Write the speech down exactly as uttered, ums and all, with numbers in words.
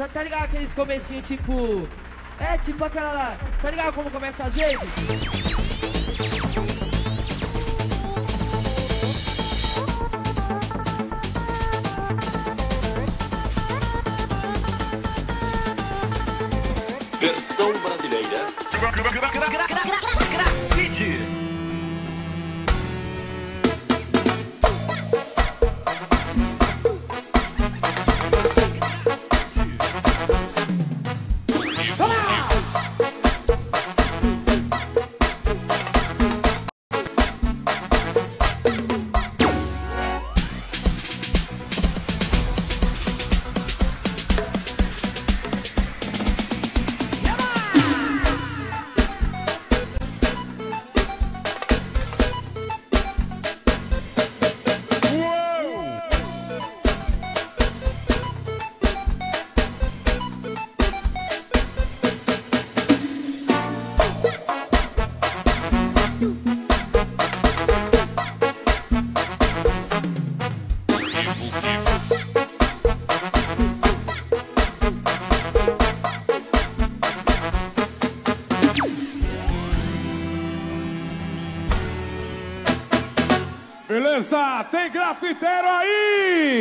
tá, tá ligado aqueles comecinhos tipo... É tipo aquela lá, tá ligado como começa às vezes? Versão brasileira. Grafite. Beleza, tem grafiteiro aí!